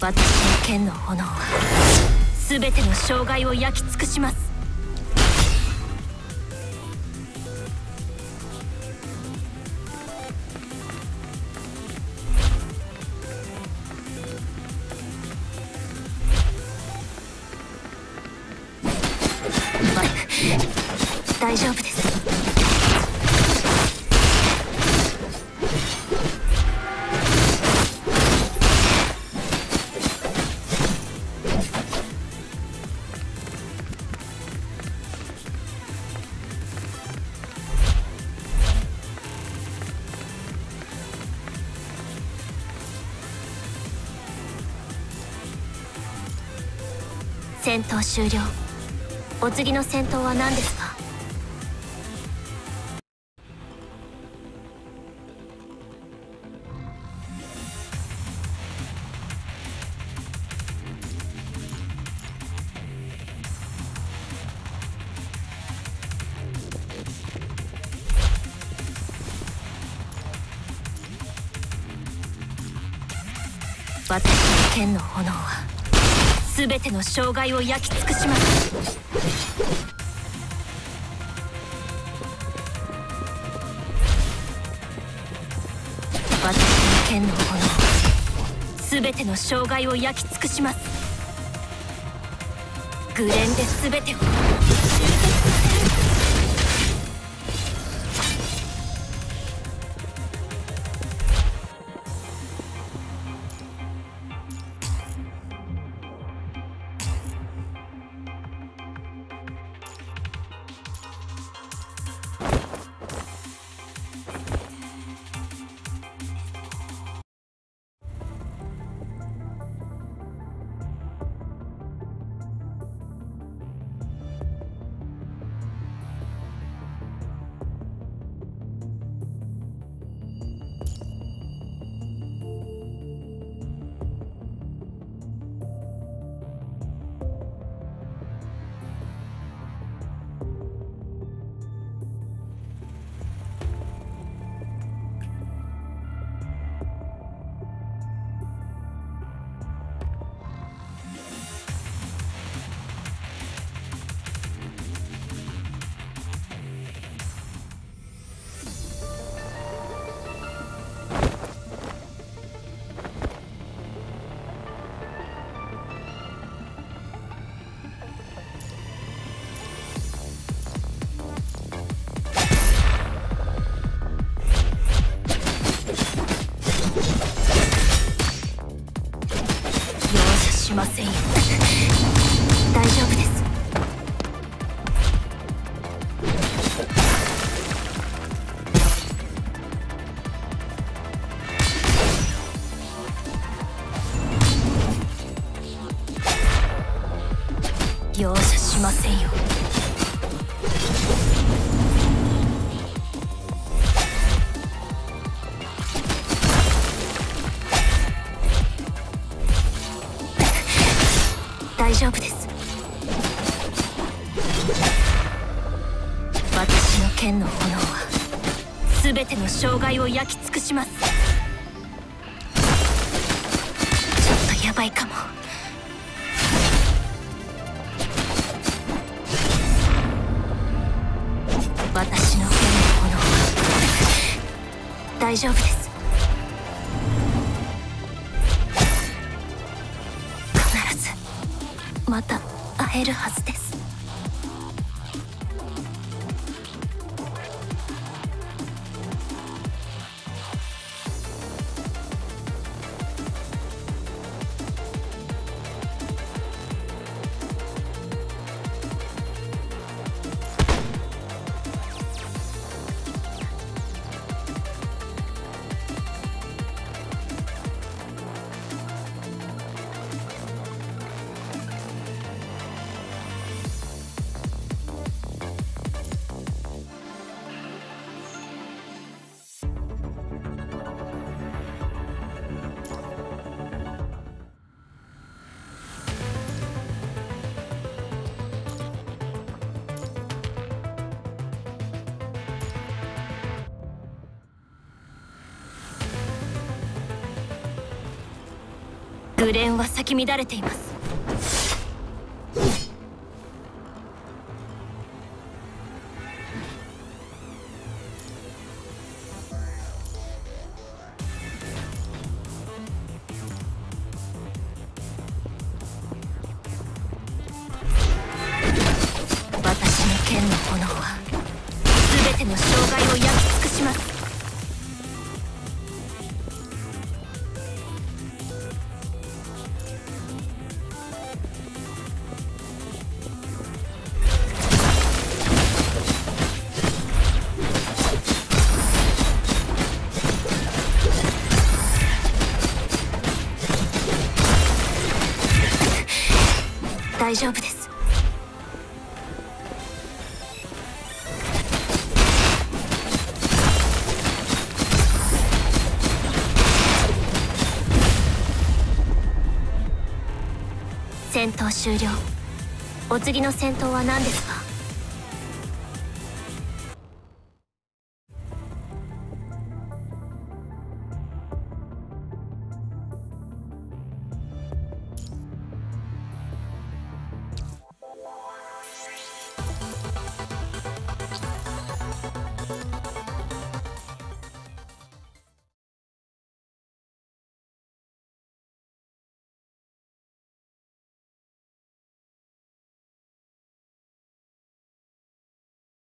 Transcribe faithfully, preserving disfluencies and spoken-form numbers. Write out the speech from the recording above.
私の剣の炎は全ての障害を焼き尽くします。大丈夫です。戦闘終了。お次の戦闘は何ですか？私の剣の炎は全ての障害を焼き尽くします。私の剣の炎は全ての障害を焼き尽くします。グレンで全てをしませんよ。大丈夫です。容赦しませんよ。大丈夫です。私の剣の炎は全ての障害を焼き尽くします。ちょっとやばいかも。私の剣の炎は大丈夫です。必ずまた会えるはずです。 グレンは咲き乱れています。私の剣の炎は全ての障害を焼き尽くします。大丈夫です。戦闘終了。お次の戦闘は何ですか？